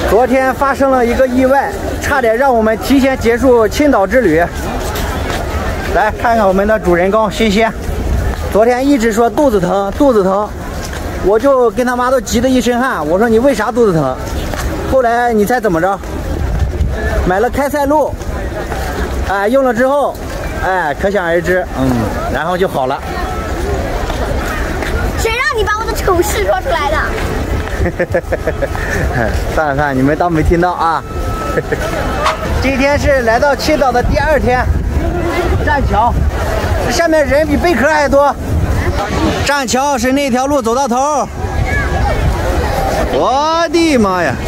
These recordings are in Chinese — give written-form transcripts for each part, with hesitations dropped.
昨天发生了一个意外，差点让我们提前结束青岛之旅。来看看我们的主人公欣欣，昨天一直说肚子疼，肚子疼，我就跟他妈都急得一身汗。我说你为啥肚子疼？后来你猜怎么着？买了开塞露，哎，用了之后，哎，可想而知，然后就好了。 谁让你把我的丑事说出来的？ 算了算了，你们当没听到啊。今天是来到青岛的第2天，栈桥，下面人比贝壳还多。栈桥是那条路走到头。我的妈呀！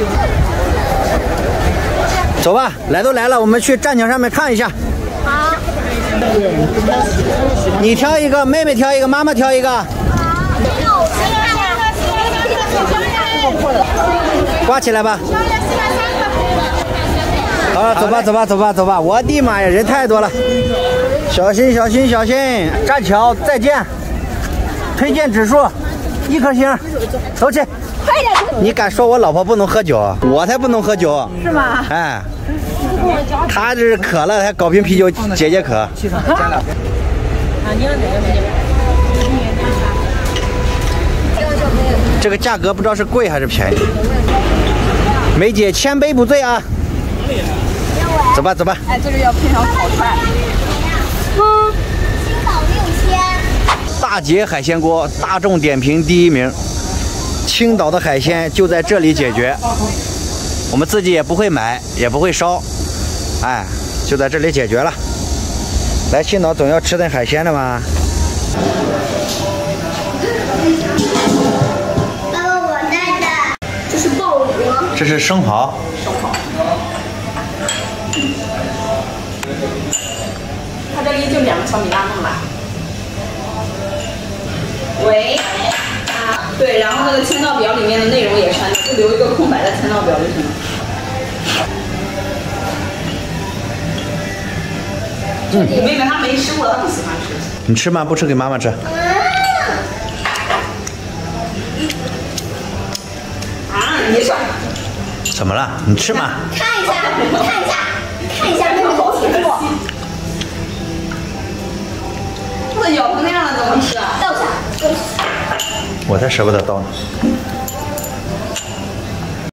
走吧，来都来了，我们去栈桥上面看一下。 好。 你挑一个，妹妹挑一个，妈妈挑一个。 好。 挂起来吧。好了，走吧，走吧，走吧，走吧！我的妈呀，人太多了，小心，小心，小心！栈桥再见，推荐指数1颗星，走起！ 快点！ 你敢说我老婆不能喝酒？我才不能喝酒， 是吗？ 哎，她这是渴了，还搞瓶啤酒解解渴。这个价格不知道是贵还是便宜。梅姐千杯不醉啊！走吧，走吧。 哎，这个要配上烤串。 青岛6000。 大捷海鲜锅大众点评第1名。青岛的海鲜就在这里解决，我们自己也不会买，也不会烧，哎，就在这里解决了。来青岛总要吃点海鲜的嘛。 爸爸，我带的。这是鲍鱼。 这是生蚝。 它这里就2个小米辣弄吧。喂。对，然后那个签到表里面的内容也删了，就留一个空白的签到表就行了。你妹妹她没吃过，她不喜欢吃。 你吃吗？不吃给妈妈吃。 你说。 怎么了？你吃吗？ 看一下，看一下，看一下妹妹好吃不？ 那咬成那样了怎么吃啊？ 倒下。 我才舍不得刀呢。